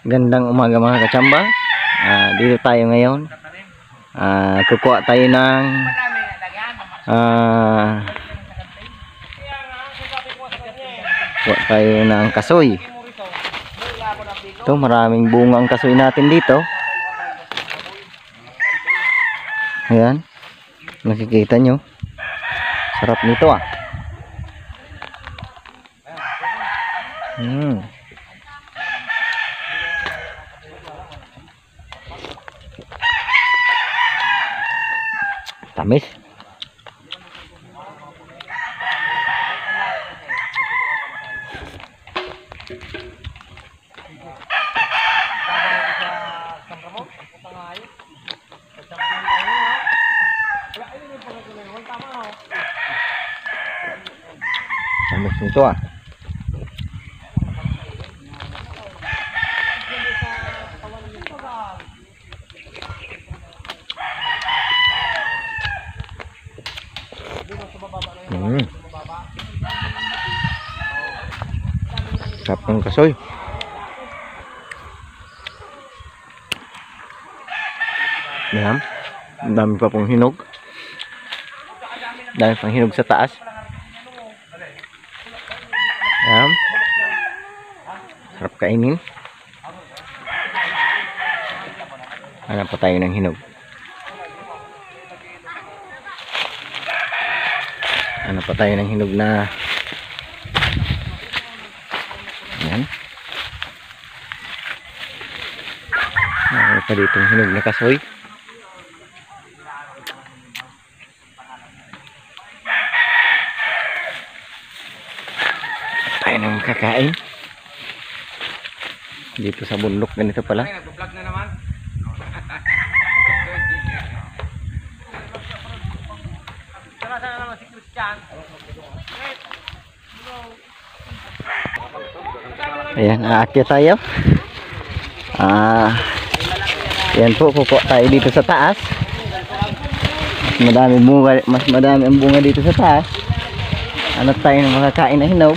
Gandang umaga mga kachamba. Dito tayo ngayon. Kukuha tayo ng kasoy. Ito, maraming bunga ang kasoy natin dito. Ayan, nakikita nyo, sarap nito tamis. Tamis nito Sarap ng kasoy. Ayan, ang dami pa pong hinog. Dami pang hinog sa taas. Ayan, sarap kainin. Hanap pa tayo ng hinog. Hanap pa tayo ng hinog na ayan. Meron pa ditong hinog na kasoy. Tayo nang kakain dito sa bundok. Ganito pala. Nag-vlog na naman. Sana naman si Christian. Ayan, aakyat tayo. Ayan po, kukuha tayo dito sa taas. Mas madami ang bunga dito sa taas. Ano tayo ng makakain na hinog.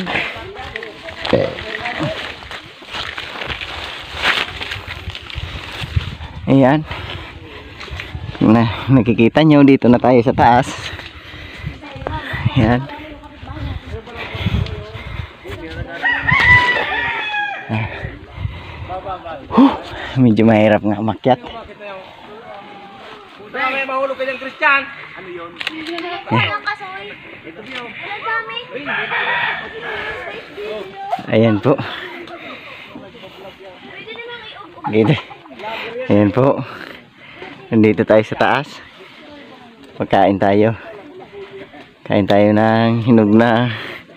Ayan. Nakikita nyo, dito na tayo sa taas. Ayan. Medyo mahirap nga umakyat. May mahulog kayong Christian. Ano yun? Ayan po. Gede. Ayan po. Nandito tayo sa taas. Pagkain tayo. Kain tayo ng hinog na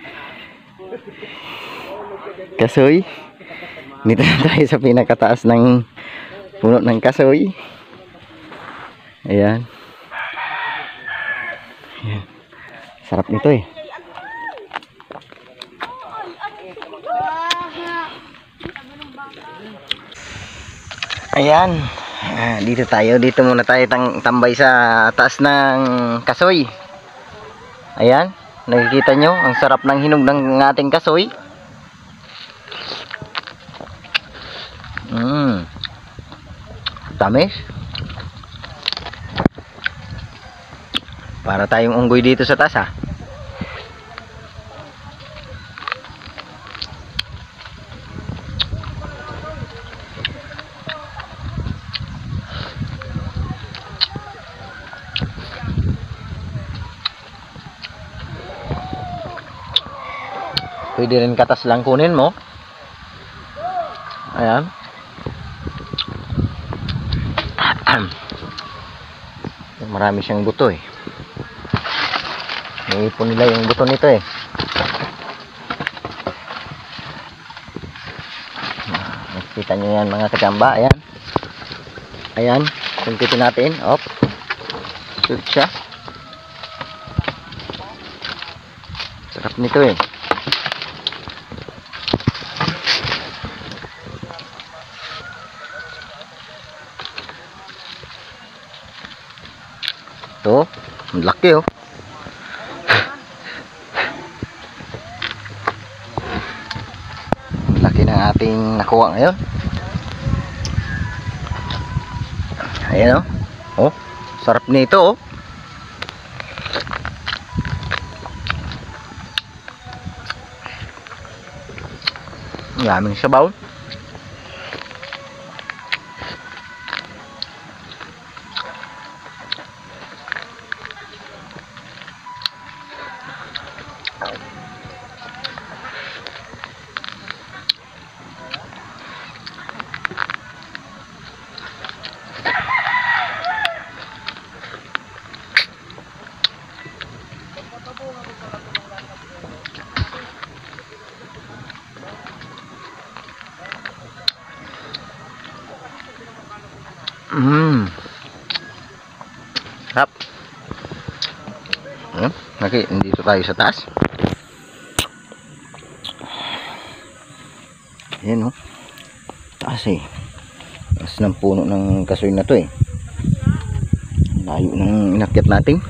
kasoy. Dito na tayo sa pinakataas ng puno ng kasoy. Ayan. Ayan. Sarap nito eh. Ayan. Dito tayo. Dito muna tayo tambay sa taas ng kasoy. Ayan. Nakikita nyo ang sarap ng hinog ng ating kasoy. Tamis. Para tayong unggoy dito sa taas Pwede rin katas lang kunin mo. Ayan. Marami siyang buto eh. Iipon nila yung buto nito eh. Nakikita nyo yan mga kagamba. Ayan. Ayan. Kumpitin natin. Op. Shoot siya. Sarap nito eh. Ito, ang laki oh. Ang laki ng ating nakuha ngayon. Ayan oh. Oh, sarap nito oh. Daming sabaw. Sarap. Nandito tayo sa taas. Ayan taas taas ng puno ng kasoy na to layo ng inakyat natin.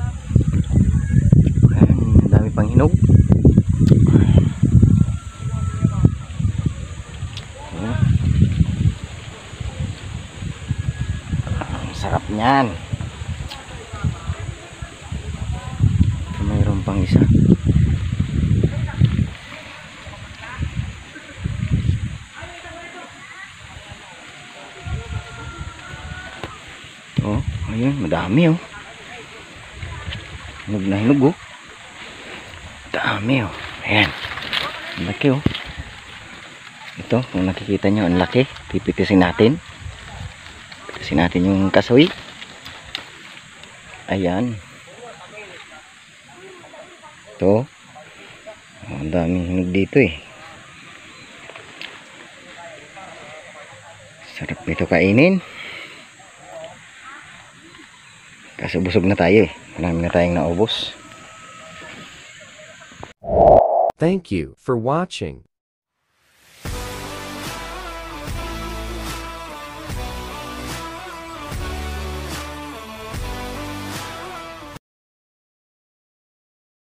Ayan, dami pang hinog. Ang sarap niyan. Mayroon pang isa. Ayun, madami hinog na hinog dami ayan, ang laki ito kung nakikita nyo, ang laki. Pipitisin natin yung kasoy. Ayan ito, ang daming hinog dito sarap nito kainin. Kaso busog na tayo marami na tayong naubos. Thank you for watching.